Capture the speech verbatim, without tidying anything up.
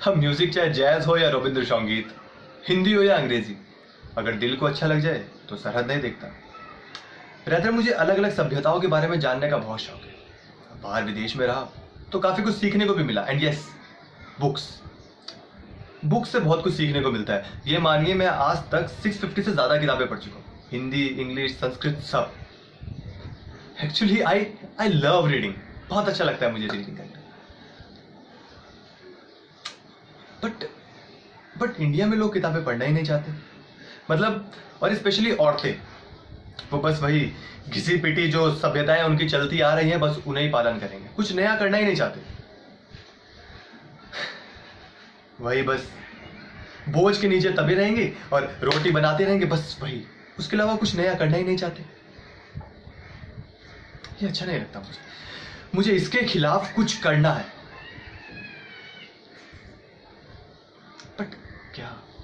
अब म्यूजिक चाहे जैज हो या रविंद्र संगीत, हिंदी हो या अंग्रेजी, अगर दिल को अच्छा लग जाए तो सरहद नहीं देखता। रहते मुझे अलग अलग सभ्यताओं के बारे में जानने का बहुत शौक है। बाहर विदेश में रहा तो काफी कुछ सीखने को भी मिला। एंड यस, बुक्स बुक्स से बहुत कुछ सीखने को मिलता है। ये मानिए मैं आज तक छह सौ पचास से ज्यादा किताबें पढ़ चुका हूँ, हिंदी, इंग्लिश, संस्कृत, सब। Actually I I love reading, बहुत अच्छा लगता है मुझे रीडिंग करना। बट बट इंडिया में लोग किताबें पढ़ना ही नहीं चाहते। मतलब, और स्पेशली औरतें, वो बस वही घिसी पिटी जो सभ्यताएं उनकी चलती आ रही हैं, बस उन्हें ही पालन करेंगे, कुछ नया करना ही नहीं चाहते। वही बस बोझ के नीचे तबे रहेंगे और रोटी बनाते रहेंगे, बस वही, उसके अलावा कुछ नया करना ही नहीं चाहते। ये अच्छा नहीं लगता मुझे। मुझे इसके खिलाफ कुछ करना है। बट क्या?